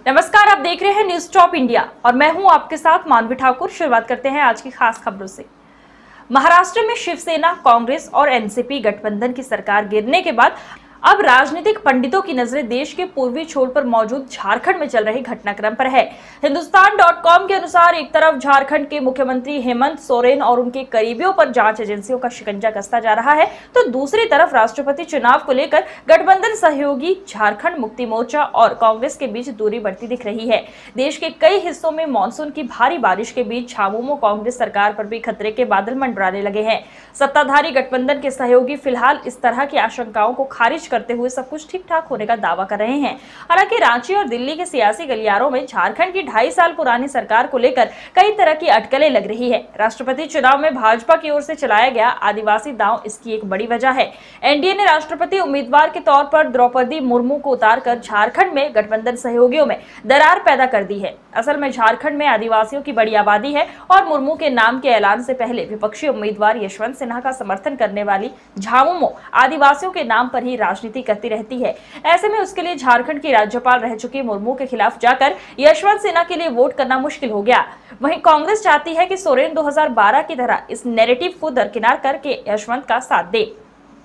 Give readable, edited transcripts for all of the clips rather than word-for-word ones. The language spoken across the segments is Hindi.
नमस्कार, आप देख रहे हैं न्यूज टॉप इंडिया और मैं हूं आपके साथ मानवी ठाकुर। शुरुआत करते हैं आज की खास खबरों से। महाराष्ट्र में शिवसेना, कांग्रेस और एनसीपी गठबंधन की सरकार गिरने के बाद अब राजनीतिक पंडितों की नजरें देश के पूर्वी छोर पर मौजूद झारखंड में चल रहे घटनाक्रम पर है। हिंदुस्तान.com के अनुसार एक तरफ झारखंड के मुख्यमंत्री हेमंत सोरेन और उनके करीबियों पर जांच एजेंसियों का शिकंजा कसता जा रहा है, तो दूसरी तरफ राष्ट्रपति चुनाव को लेकर गठबंधन सहयोगी झारखंड मुक्ति मोर्चा और कांग्रेस के बीच दूरी बढ़ती दिख रही है। देश के कई हिस्सों में मानसून की भारी बारिश के बीच झामुमो कांग्रेस सरकार पर भी खतरे के बादल मंडराने लगे हैं। सत्ताधारी गठबंधन के सहयोगी फिलहाल इस तरह की आशंकाओं को खारिज करते हुए सब कुछ ठीक ठाक होने का दावा कर रहे हैं। हालांकि रांची और दिल्ली के सियासी गलियारों में झारखंड की 2.5 साल पुरानी सरकार को लेकर कई तरह की अटकलें लग रही है। राष्ट्रपति चुनाव में भाजपा की ओर से चलाया गया आदिवासी दांव इसकी एक बड़ी वजह है। एनडीए ने राष्ट्रपति उम्मीदवार के तौर पर द्रौपदी मुर्मू को उतारकर झारखंड में गठबंधन सहयोगियों में दरार पैदा कर दी है। असल में झारखंड में आदिवासियों की बड़ी आबादी है और मुर्मू के नाम के ऐलान से पहले विपक्षी उम्मीदवार यशवंत सिन्हा का समर्थन करने वाली झामुमो आदिवासियों के नाम पर ही राजनीति करती रहती है। ऐसे में उसके लिए झारखंड की राज्यपाल रह चुकी मुर्मू के खिलाफ जाकर यशवंत सिन्हा के लिए वोट करना मुश्किल हो गया। वहीं कांग्रेस चाहती है कि सोरेन 2012 की तरह इस नैरेटिव को दरकिनार करके यशवंत का साथ दे।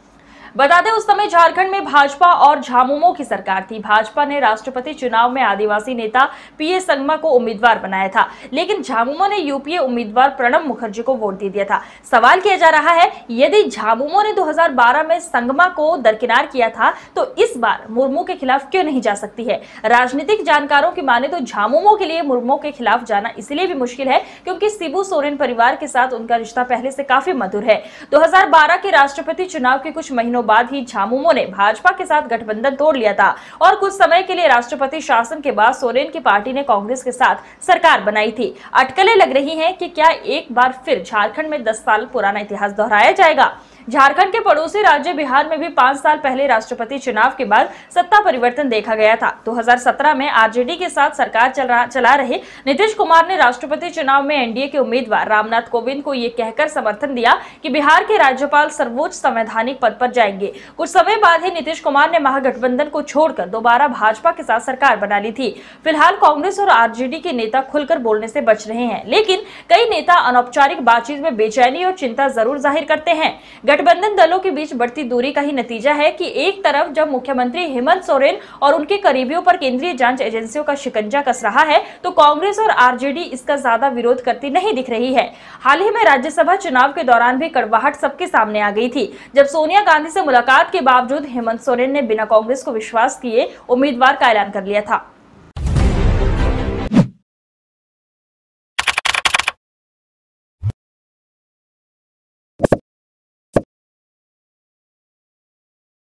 बता दें, उस समय झारखंड में भाजपा और झामुमो की सरकार थी। भाजपा ने राष्ट्रपति चुनाव में आदिवासी नेता पीए संगमा को उम्मीदवार बनाया था, लेकिन झामुमो ने यूपीए उम्मीदवार प्रणब मुखर्जी को वोट दे दिया था। सवाल किया जा रहा है, यदि झामुमो ने 2012 में संगमा को दरकिनार किया था तो इस बार मुर्मू के खिलाफ क्यों नहीं जा सकती है। राजनीतिक जानकारों की माने तो झामुमो के लिए मुर्मू के खिलाफ जाना इसलिए भी मुश्किल है क्योंकि शिबू सोरेन परिवार के साथ उनका रिश्ता पहले से काफी मधुर है। 2012 के राष्ट्रपति चुनाव के कुछ महीनों बाद ही झामुमो ने भाजपा के साथ गठबंधन तोड़ लिया था और कुछ समय के लिए राष्ट्रपति शासन के बाद सोरेन की पार्टी ने कांग्रेस के साथ सरकार बनाई थी। अटकलें लग रही हैं कि क्या एक बार फिर झारखंड में 10 साल पुराना इतिहास दोहराया जाएगा। झारखंड के पड़ोसी राज्य बिहार में भी 5 साल पहले राष्ट्रपति चुनाव के बाद सत्ता परिवर्तन देखा गया था। 2017 में आरजेडी के साथ सरकार चला रहे नीतीश कुमार ने राष्ट्रपति चुनाव में एनडीए के उम्मीदवार रामनाथ कोविंद को ये कहकर समर्थन दिया कि बिहार के राज्यपाल सर्वोच्च संवैधानिक पद पर जाएंगे। कुछ समय बाद ही नीतीश कुमार ने महागठबंधन को छोड़कर दोबारा भाजपा के साथ सरकार बना ली थी। फिलहाल कांग्रेस और आरजेडी के नेता खुलकर बोलने से बच रहे हैं, लेकिन कई नेता अनौपचारिक बातचीत में बेचैनी और चिंता जरूर जाहिर करते हैं। गठबंधन दलों के बीच बढ़ती दूरी का ही नतीजा है कि एक तरफ जब मुख्यमंत्री हेमंत सोरेन और उनके करीबियों पर केंद्रीय जांच एजेंसियों का शिकंजा कस रहा है, तो कांग्रेस और आरजेडी इसका ज्यादा विरोध करती नहीं दिख रही है। हाल ही में राज्यसभा चुनाव के दौरान भी कड़वाहट सबके सामने आ गई थी, जब सोनिया गांधी से मुलाकात के बावजूद हेमंत सोरेन ने बिना कांग्रेस को विश्वास किए उम्मीदवार का ऐलान कर लिया था।